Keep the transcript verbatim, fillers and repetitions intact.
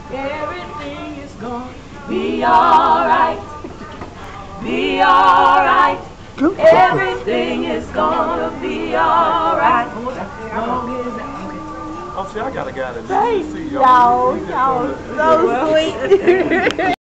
Everything is gonna be alright. Be alright. Everything is gonna be alright. Oh, see, I got a guy that Right. needs to see y'all. Y'all, y'all so sweet.